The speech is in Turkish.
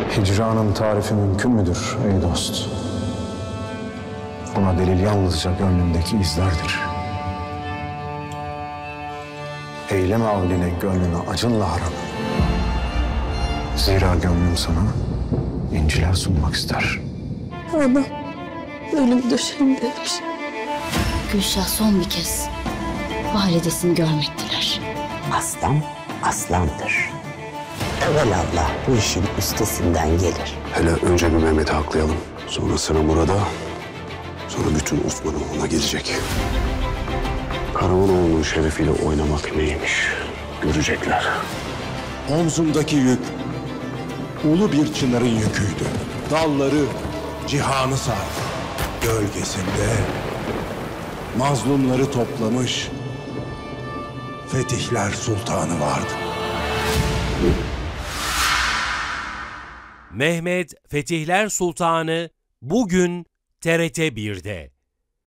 Hicranın tarifi mümkün müdür ey dost? Buna delil yalnızca gönlündeki izlerdir. Eyleme avline gönlünü acınla harap. Zira gönlüm sana inciler sunmak ister. Anam ölüm döşeğindeymiş. Gülşah son bir kez validesini görmek diler. Aslan aslandır. Evelallah bu işin üstesinden gelir. Hele önce bir Mehmet'i haklayalım. Sonra sıra Murat'a. Sonra bütün Osman'ın ona gelecek. Karamanoğlu'nun şerefiyle oynamak neymiş görecekler. Omzumdaki yük ulu bir çınarın yüküydü. Dalları cihanı sardı. Gölgesinde mazlumları toplamış Fetihler Sultanı vardı. Mehmet Fetihler Sultanı bugün TRT 1'de.